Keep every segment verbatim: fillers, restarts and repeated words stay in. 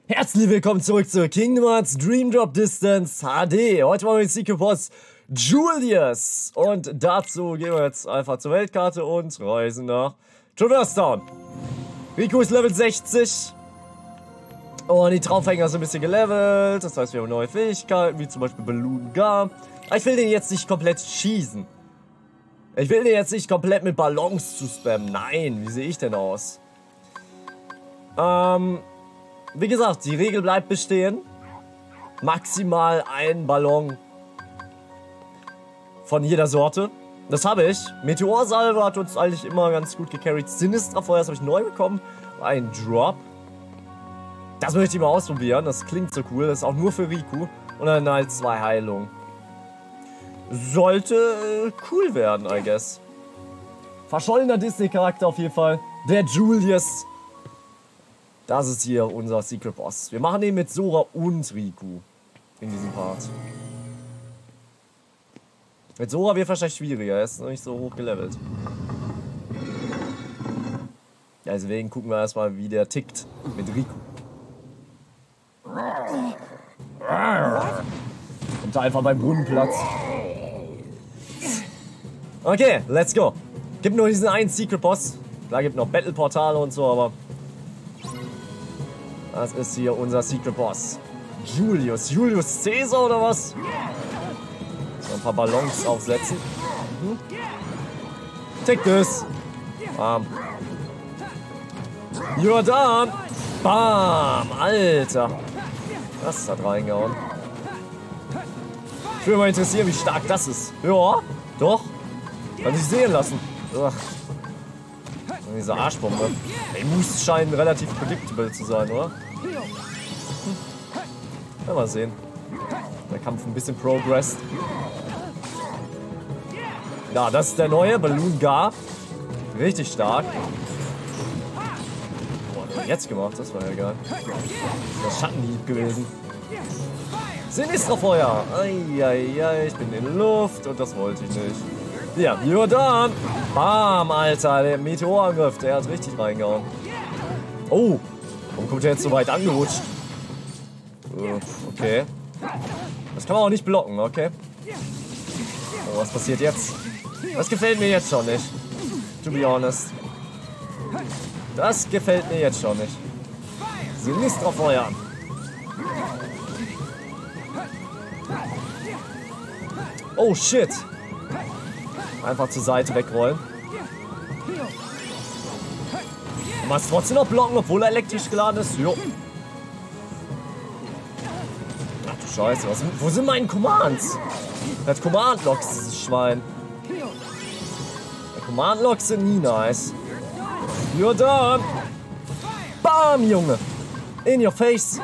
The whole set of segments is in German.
Herzlich willkommen zurück zu Kingdom Hearts Dream Drop Distance H D. Heute machen wir den Secret Boss Julius. Und dazu gehen wir jetzt einfach zur Weltkarte und reisen nach Traverse Town. Riku ist Level sechzig. Und die Traumfänger sind ein bisschen gelevelt. Das heißt, wir haben neue Fähigkeiten, wie zum Beispiel Balloon Gar. Aber ich will den jetzt nicht komplett schießen. Ich will den jetzt nicht komplett mit Ballons zu spammen. Nein, wie sehe ich denn aus? Ähm... Wie gesagt, die Regel bleibt bestehen. Maximal ein Ballon von jeder Sorte. Das habe ich. Meteorsalve hat uns eigentlich immer ganz gut gecarried. Sinistra Feuer, das habe ich neu bekommen. Ein Drop. Das möchte ich mal ausprobieren. Das klingt so cool. Das ist auch nur für Riku. Und dann halt zwei Heilungen. Sollte cool werden, I guess. Verschollener Disney-Charakter auf jeden Fall. Der Julius. Das ist hier unser Secret Boss. Wir machen den mit Sora und Riku in diesem Part. Mit Sora wird wahrscheinlich schwieriger, er ist noch nicht so hoch gelevelt. Ja, deswegen gucken wir erstmal, wie der tickt mit Riku. Kommt da einfach beim Brunnenplatz. Okay, let's go. Gibt nur diesen einen Secret Boss. Da gibt noch Battle-Portale und so, aber... Das ist hier unser Secret Boss. Julius. Julius Caesar oder was? So, ein paar Ballons aufsetzen. Mhm. Take this. Bam. Jordan. Bam. Alter. Das hat reingehauen. Ich würde mal interessieren, wie stark das ist. Ja, doch. Kann sich sehen lassen. Ugh. Diese Arschbombe. Die Moves scheinen relativ predictable zu sein, oder? Hm. Ja, mal sehen. Der Kampf ein bisschen progressed. Ja, das ist der neue Balloon Gar. Richtig stark. Boah, was hat er jetzt gemacht? Das war ja geil. Das ist Schattenhieb gewesen. Sinistra Feuer. Eieiei, ich bin in der Luft und das wollte ich nicht. Ja, Jordan. Bam, Alter. Der Meteorangriff, der hat richtig reingehauen. Oh, warum kommt der jetzt so weit angerutscht? Okay. Das kann man auch nicht blocken, okay. Oh, was passiert jetzt? Das gefällt mir jetzt schon nicht. To be honest. Das gefällt mir jetzt schon nicht. Sinistra Feuer. Oh, shit. Einfach zur Seite wegrollen. Du machst trotzdem noch blocken, obwohl er elektrisch geladen ist. Jo. Ach du Scheiße, was, wo sind meine Commands? Er hat Command-Locks, dieses Schwein. Command-Locks sind nie nice. Jordan! Bam, Junge! In your face!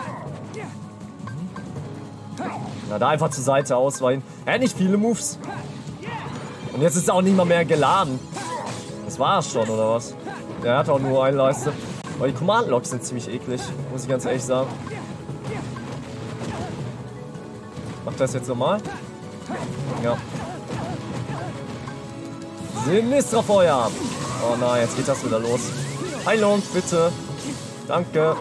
Na, da einfach zur Seite ausweichen. Er hat nicht viele Moves. Und jetzt ist er auch nicht mal mehr geladen. Das war's schon, oder was? Der hat auch nur eine Leiste. Aber die Command-Logs sind ziemlich eklig, muss ich ganz ehrlich sagen. Macht das jetzt nochmal? Ja. Sinistra Feuer! Oh nein, jetzt geht das wieder los. Heilung, bitte. Danke.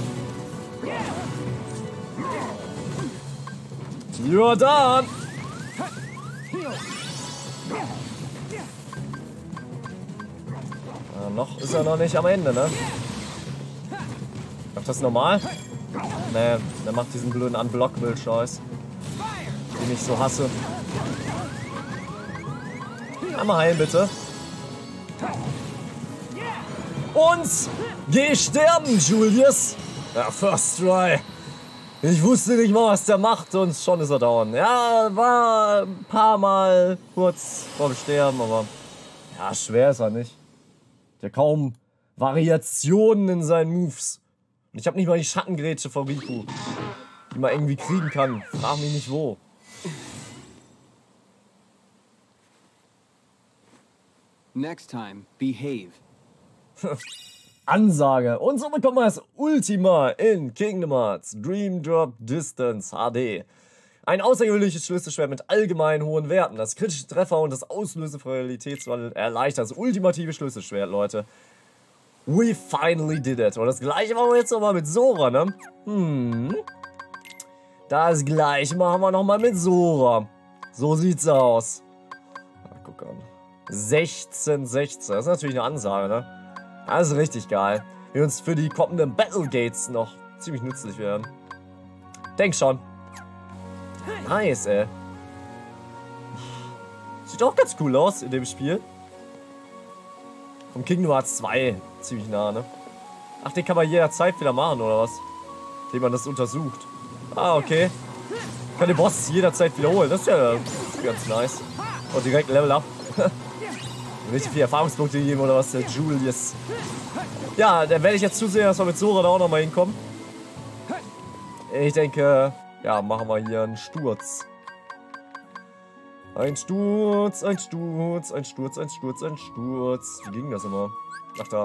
Jordan! Ja, noch ist er noch nicht am Ende, ne? Macht das normal? Ne, der macht diesen blöden Unblockable-Scheiß, den ich so hasse. Einmal heilen, bitte. Und geh sterben, Julius! Ja, First Try. Ich wusste nicht mal, was der macht und schon ist er down. Ja, war ein paar Mal kurz vorm Sterben, aber ja, schwer ist er nicht. Der kaum Variationen in seinen Moves. Und ich habe nicht mal die Schattengrätsche von Riku, die man irgendwie kriegen kann. Frag mich nicht wo. Next time, behave. Ansage. Und so bekommen wir das Ultima in Kingdom Hearts Dream Drop Distance H D. Ein außergewöhnliches Schlüsselschwert mit allgemein hohen Werten. Das kritische Treffer und das Auslösen von Realitätswandel erleichtert. Das ultimative Schlüsselschwert, Leute. We finally did it. Und das gleiche machen wir jetzt nochmal mit Sora, ne? Hm. Das gleiche machen wir nochmal mit Sora. So sieht's aus. Ach, guck an. sechzehn, sechzehn. Das ist natürlich eine Ansage, ne? Das ist richtig geil. Die uns für die kommenden Battle Gates noch ziemlich nützlich werden. Denk schon. Nice, ey. Sieht auch ganz cool aus in dem Spiel. Vom Kingdom Hearts zwei ziemlich nah, ne? Ach, den kann man jederzeit wieder machen, oder was? Indem man das untersucht. Ah, okay. Kann den Boss jederzeit wiederholen. Das ist ja ganz nice. Und direkt Level up. Nicht viel Erfahrungspunkte geben, oder was? Der Julius. Ja, dann werde ich jetzt zusehen, dass wir mit Sora da auch nochmal hinkommen. Ich denke, ja, machen wir hier einen Sturz. Ein Sturz, ein Sturz, ein Sturz, ein Sturz, ein Sturz. Wie ging das immer? Ach da.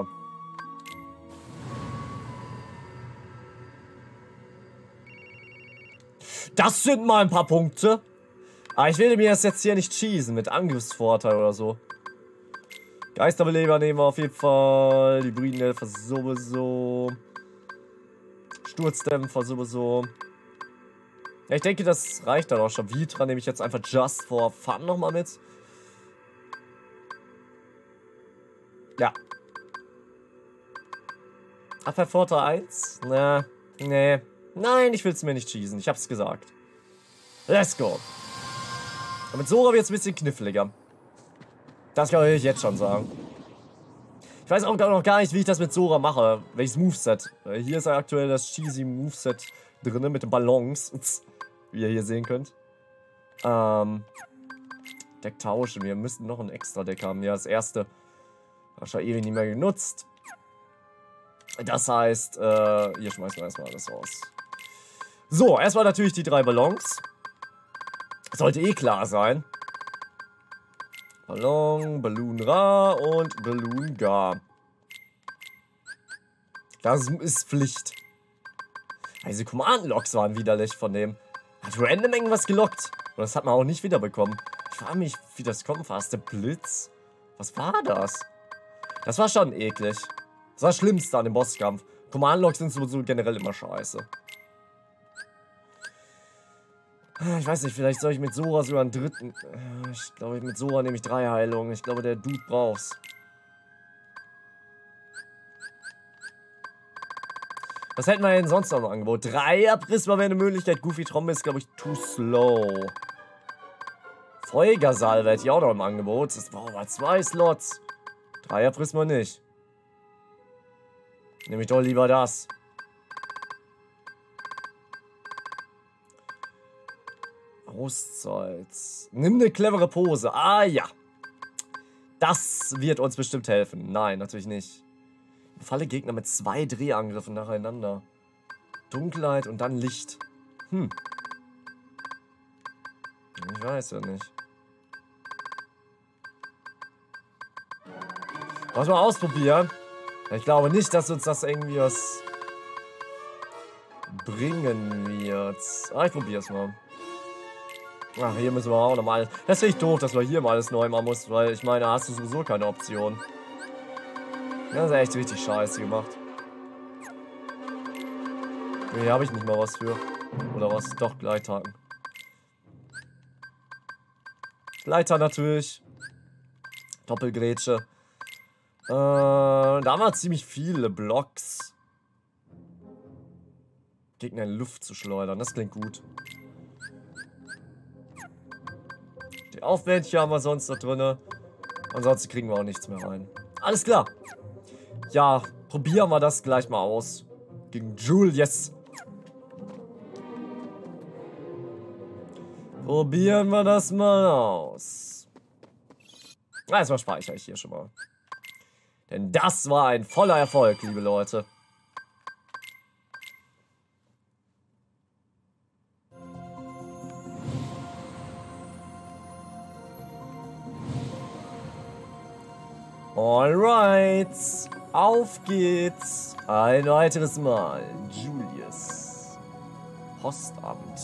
Das sind mal ein paar Punkte. Aber ich will mir das jetzt hier nicht schießen mit Angriffsvorteil oder so. Geisterbeleber nehmen wir auf jeden Fall. Die Hybridenhelfer sowieso. Sturzdämpfer sowieso. Ja, ich denke, das reicht dann auch schon. Vitra nehme ich jetzt einfach just for fun nochmal mit. Ja. Abwehrvorteil eins? Na, nee. Nein, ich will es mir nicht schießen. Ich hab's gesagt. Let's go. Und mit Sora wird es ein bisschen kniffliger. Das kann ich jetzt schon sagen. Ich weiß auch noch gar nicht, wie ich das mit Sora mache. Welches Moveset. Hier ist ja aktuell das cheesy Moveset drin mit den Ballons. Ups. Wie ihr hier sehen könnt. Ähm. Deck tauschen. Wir müssten noch ein extra Deck haben. Ja, das erste. Habe schon ewig nicht mehr genutzt. Das heißt, äh, hier schmeißen wir erstmal alles raus. So, erstmal natürlich die drei Ballons. Sollte eh klar sein. Ballon, Balloon Ra und Balloon Gar. Das ist Pflicht. Diese Command-Logs waren widerlich von dem. Hat random irgendwas gelockt. Und das hat man auch nicht wiederbekommen. Ich frage mich, wie das kommt. War es der Blitz? Was war das? Das war schon eklig. Das war das Schlimmste an dem Bosskampf. Command-Logs sind sowieso generell immer scheiße. Ich weiß nicht, vielleicht soll ich mit Sora sogar einen dritten... Ich glaube, mit Sora nehme ich drei Heilungen. Ich glaube, der Dude braucht's. Was hätten wir denn sonst noch im Angebot? Dreier Prisma wäre eine Möglichkeit. Goofy Trombe ist, glaube ich, too slow. Feuersalve hätte ich auch noch im Angebot. Das brauchen wir zwei Slots. Dreier Prisma nicht. Nehme ich doch lieber das. Auszeit. Nimm eine clevere Pose. Ah ja. Das wird uns bestimmt helfen. Nein, natürlich nicht. Falle Gegner mit zwei Drehangriffen nacheinander. Dunkelheit und dann Licht. Hm. Ich weiß ja nicht. Lass mal ausprobieren. Ich glaube nicht, dass uns das irgendwie was bringen wird. Ah, ich probiere es mal. Ach, hier müssen wir auch nochmal. Das finde ich doof, dass man hier mal alles neu machen muss, weil ich meine, da hast du sowieso keine Option. Das ist echt richtig scheiße gemacht. Hier habe ich nicht mal was für. Oder was? Doch, Gleithaken. Gleiter natürlich. Doppelgrätsche. Äh, da haben wir ziemlich viele Blocks. Gegner in Luft zu schleudern, das klingt gut. Die Aufwärtchen haben wir sonst da drin. Ansonsten kriegen wir auch nichts mehr rein. Alles klar. Ja, probieren wir das gleich mal aus. Gegen Julius. Probieren wir das mal aus. Erstmal speichere ich hier schon mal. Denn das war ein voller Erfolg, liebe Leute. Alright, auf geht's. Ein weiteres Mal. Julius. Postamt.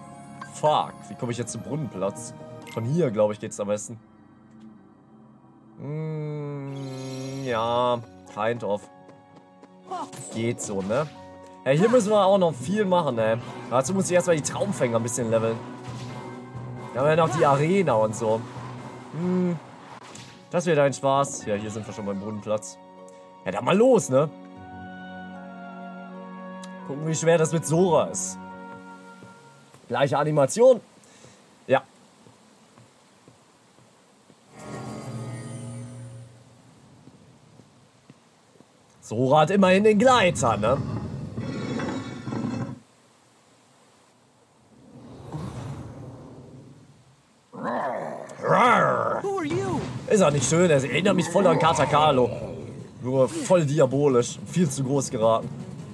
Fuck, wie komme ich jetzt zum Brunnenplatz? Von hier, glaube ich, geht's am besten. Mm, ja, kind of. Geht so, ne? Ja, hier müssen wir auch noch viel machen, ne? Dazu muss ich erstmal die Traumfänger ein bisschen leveln. Wir haben ja noch die Arena und so. Hm. Das wird ein Spaß. Ja, hier sind wir schon beim Bodenplatz. Ja, dann mal los, ne? Gucken, wie schwer das mit Sora ist. Gleiche Animation. Ja. Sora hat immerhin den Gleiter, ne? Ist auch nicht schön, er erinnert mich voll an Katakalo. Nur voll diabolisch. Viel zu groß geraten.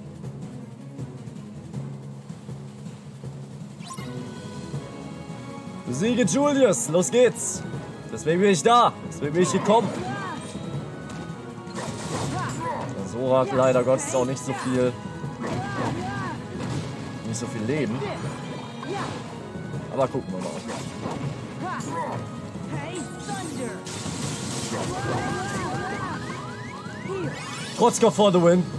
Besiege Julius, los geht's. Deswegen bin ich da. Deswegen bin ich gekommen. Der Sora hat leider Gottes auch nicht so viel. Nicht so viel Leben. Aber gucken wir mal. Trotzkopf for the win.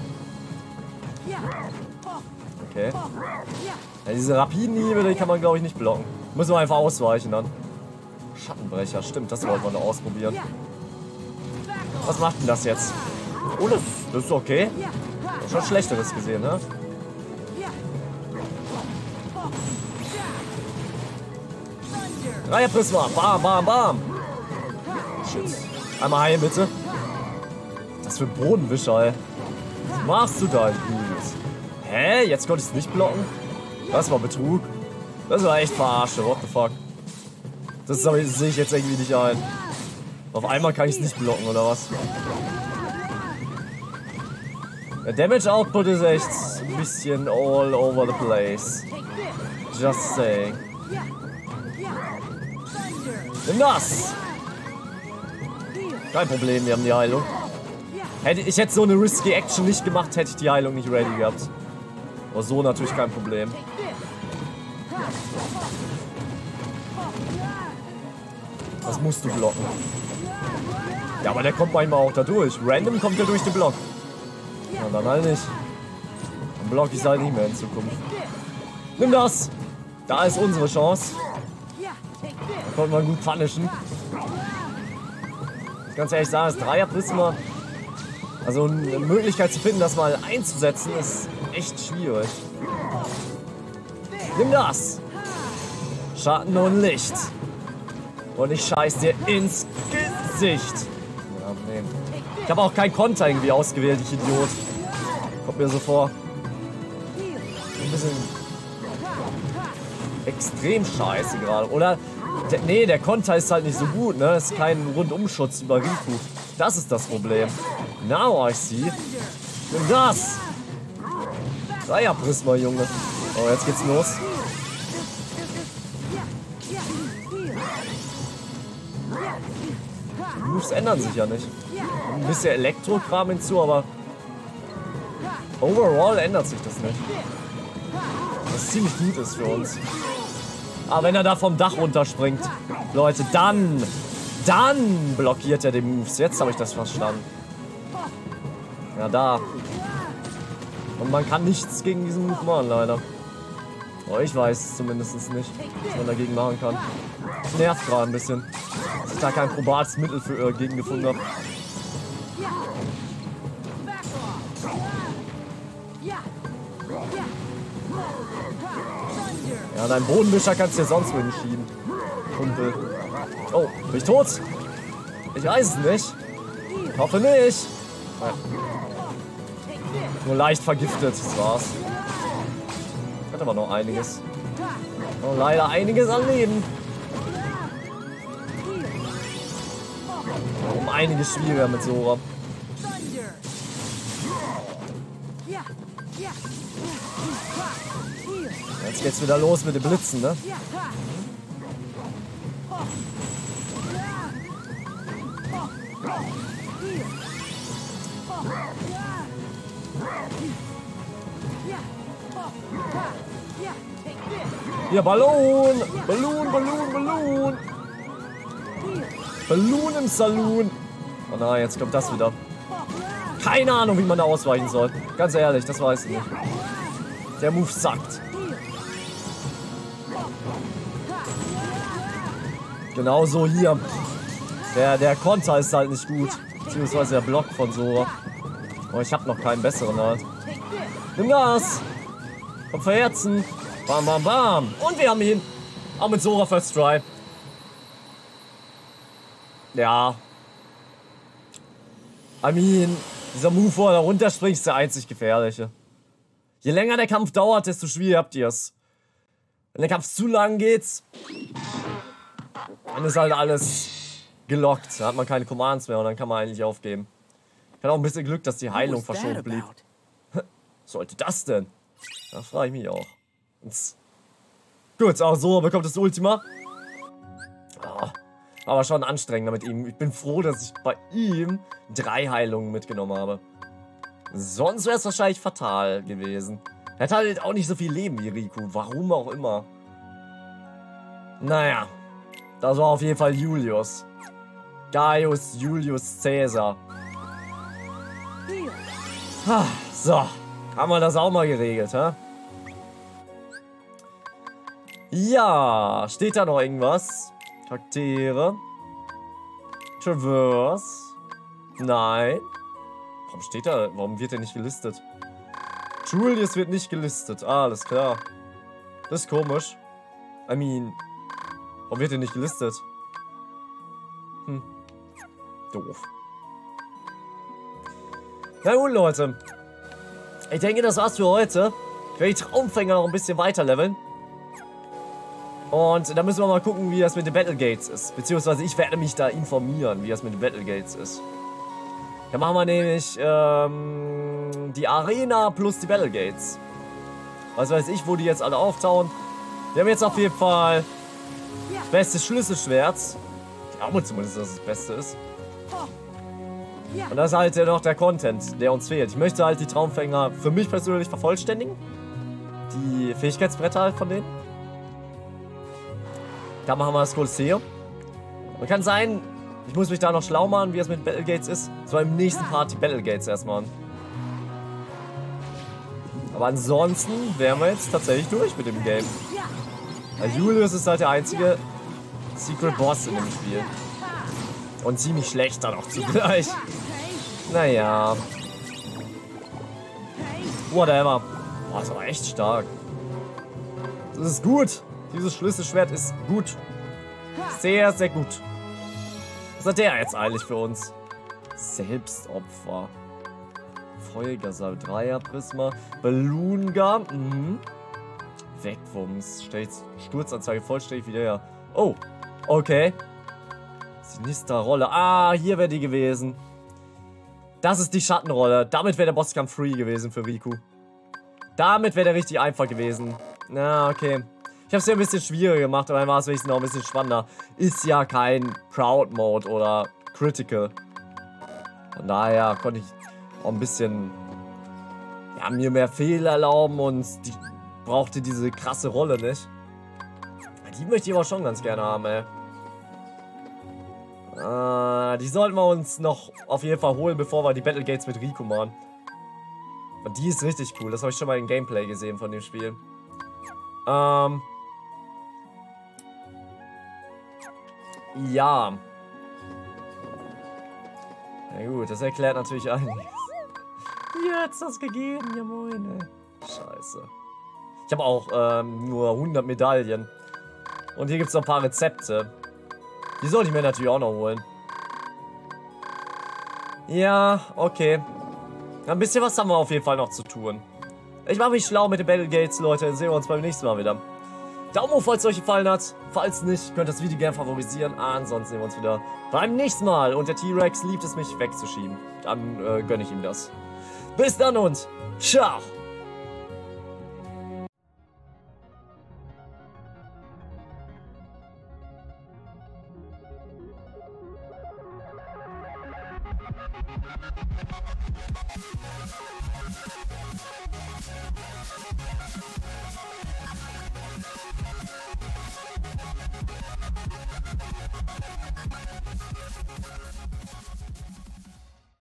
Okay. Ja, diese rapiden Hiebe, die kann man glaube ich nicht blocken. Müssen wir einfach ausweichen dann. Schattenbrecher, stimmt, das wollten wir noch ausprobieren. Was macht denn das jetzt? Oh, das, das ist okay. Ich hab schon Schlechteres gesehen, ne? Dreier Prisma, bam, bam, bam. Shit. Einmal heilen, bitte. Was für Bodenwischer, ey. Was machst du da, Julius? Hä? Jetzt konnte ich es nicht blocken? Das war Betrug. Das war echt Verarsche, what the fuck. Das sehe ich jetzt irgendwie nicht ein. Auf einmal kann ich es nicht blocken, oder was? Der Damage Output ist echt ein bisschen all over the place. Just saying. Nimm das! Kein Problem, wir haben die Heilung. Hätte, ich hätte so eine risky Action nicht gemacht, hätte ich die Heilung nicht ready gehabt. Aber so natürlich kein Problem. Das musst du blocken. Ja, aber der kommt manchmal auch da durch. Random kommt er durch den Block. Ja, dann halt nicht. Dann block ich es halt nicht mehr in Zukunft. Nimm das! Da ist unsere Chance. Da konnten wir gut punishen. Ich ganz ehrlich sagen, das Dreier Prisma, also eine Möglichkeit zu finden, das mal einzusetzen, ist echt schwierig. Nimm das! Schatten und Licht. Und ich scheiß dir ins Gesicht. Ja, nee. Ich habe auch kein Konter irgendwie ausgewählt, ich Idiot. Kommt mir so vor. Ein bisschen extrem scheiße gerade. Oder, der, nee, der Konter ist halt nicht so gut, ne? Es ist kein Rundumschutz über Riku. Das ist das Problem. Now I see. Nimm das! Dreier Prisma, Junge. Oh, jetzt geht's los. Die Moves ändern sich ja nicht. Ein bisschen Elektrokram hinzu, aber overall ändert sich das nicht. Was ziemlich gut ist für uns. Aber wenn er da vom Dach runterspringt, Leute, dann, dann blockiert er die Moves. Jetzt habe ich das verstanden. Ja, da. Und man kann nichts gegen diesen Move machen, leider. Oh, ich weiß zumindest nicht, was man dagegen machen kann. Das nervt gerade ein bisschen, dass ich da kein probates Mittel für äh, gegen gefunden habe. Ja, dein Bodenwischer kannst du dir sonst wohin schieben. Kumpel. Oh, bin ich tot? Ich weiß es nicht. Ich hoffe nicht. Ja. Nur leicht vergiftet, das war's. Hat aber noch einiges. Oh, leider einiges an Leben. Um einiges schwieriger mit Sora. Jetzt geht's wieder los mit den Blitzen, ne? Hier, Ballon! Ballon, Ballon, Ballon! Ballon im Saloon! Oh nein, jetzt kommt das wieder. Keine Ahnung, wie man da ausweichen soll. Ganz ehrlich, das weiß ich nicht. Der Move sackt. Genauso hier. Der, der Konter ist halt nicht gut. Beziehungsweise der Block von Sora. Oh, ich habe noch keinen besseren halt. Nimm das! Komm verherzen! Bam, bam, bam! Und wir haben ihn! Auch mit Sora First Try. Ja. I mean, dieser Move, wo er da runterspringt, ist der einzig gefährliche. Je länger der Kampf dauert, desto schwieriger habt ihr es. Wenn der Kampf zu lang geht, dann ist halt alles gelockt. Da hat man keine Commands mehr und dann kann man eigentlich aufgeben. Ich hatte auch ein bisschen Glück, dass die Heilung verschont blieb. Was sollte das denn? Da frage ich mich auch. Gut, auch so bekommt das Ultima. Oh, aber schon anstrengender mit ihm. Ich bin froh, dass ich bei ihm drei Heilungen mitgenommen habe. Sonst wäre es wahrscheinlich fatal gewesen. Er hat halt auch nicht so viel Leben wie Riku. Warum auch immer. Naja. Das war auf jeden Fall Julius. Gaius Julius Caesar. Ha, so. Haben wir das auch mal geregelt, hä? Ja. Steht da noch irgendwas? Charaktere. Traverse. Nein. Warum steht da? Warum wird er nicht gelistet? Julius wird nicht gelistet. Ah, alles klar. Das ist komisch. I mean, warum wird er nicht gelistet? Hm. Doof. Na gut, Leute. Ich denke, das war's für heute. Ich werde die Traumfänger noch ein bisschen weiter leveln. Und dann müssen wir mal gucken, wie das mit den Battlegates ist. Beziehungsweise ich werde mich da informieren, wie das mit den Battlegates ist. Dann machen wir nämlich ähm, die Arena plus die Battlegates. Was weiß ich, wo die jetzt alle auftauchen. Wir haben jetzt auf jeden Fall das beste Schlüsselschwert. Ich glaube zumindest, dass es das Beste ist. Und das ist halt noch der Content, der uns fehlt. Ich möchte halt die Traumfänger für mich persönlich vervollständigen. Die Fähigkeitsbretter halt von denen. Da machen wir das Kolosseum. Und kann sein, ich muss mich da noch schlau machen, wie es mit Battlegates ist. So im nächsten Part die Battlegates erstmal. Aber ansonsten wären wir jetzt tatsächlich durch mit dem Game. Weil Julius ist halt der einzige Secret Boss in dem Spiel. Und ziemlich schlecht dann auch zugleich. Naja. Whatever. Boah, das ist aber echt stark. Das ist gut. Dieses Schlüsselschwert ist gut. Sehr, sehr gut. Was hat der jetzt eigentlich für uns? Selbstopfer. Feuergasal, Dreier Prisma. Balloonga. Mhm. Wegwumms. Stellt Sturzanzeige vollständig wieder her. Oh. Okay. Sinister-Rolle. Ah, hier wäre die gewesen. Das ist die Schattenrolle. Damit wäre der Bosskampf free gewesen für Riku. Damit wäre der richtig einfach gewesen. Na, okay. Ich habe es ja ein bisschen schwieriger gemacht, aber dann war es wenigstens noch ein bisschen spannender. Ist ja kein Proud Mode oder Critical. Von daher konnte ich auch ein bisschen ja, mir mehr Fehler erlauben und die brauchte diese krasse Rolle nicht. Die möchte ich aber schon ganz gerne haben, ey. Äh, die sollten wir uns noch auf jeden Fall holen, bevor wir die Battlegates mit Riku machen. Und die ist richtig cool. Das habe ich schon mal im Gameplay gesehen von dem Spiel. Ähm. Ja. Na gut, das erklärt natürlich einiges. Wie hat's das gegeben? Ja moin, ey. Scheiße. Ich habe auch ähm, nur hundert Medaillen. Und hier gibt es noch ein paar Rezepte. Die sollte ich mir natürlich auch noch holen. Ja, okay. Ein bisschen was haben wir auf jeden Fall noch zu tun. Ich mache mich schlau mit den Battlegates, Leute. Dann sehen wir uns beim nächsten Mal wieder. Daumen hoch, falls es euch gefallen hat. Falls nicht, könnt ihr das Video gerne favorisieren. Ansonsten sehen wir uns wieder beim nächsten Mal. Und der T-Rex liebt es, mich wegzuschieben. Dann äh, gönne ich ihm das. Bis dann und ciao.